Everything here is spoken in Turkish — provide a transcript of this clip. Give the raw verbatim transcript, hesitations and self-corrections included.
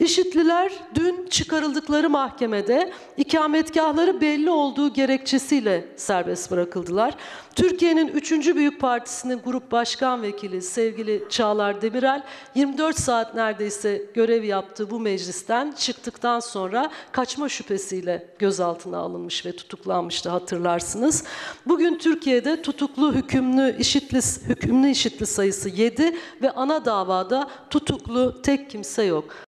IŞİD'liler dün çıkarıldıkları mahkemede ikametgahları belli olduğu gerekçesiyle serbest bırakıldılar. Türkiye'nin üçüncü büyük partisinin grup başkan vekili sevgili Çağlar Demirel yirmi dört saat neredeyse görev yaptığı bu meclisten çıktıktan sonra kaçma şüphesiyle gözaltına alınmış ve tutuklanmıştı, hatırlarsınız. Bugün Türkiye'de tutuklu hükümlü IŞİD'li, hükümlü IŞİD'li sayısı yedi ve ana davada tutuklu tek kimse yok.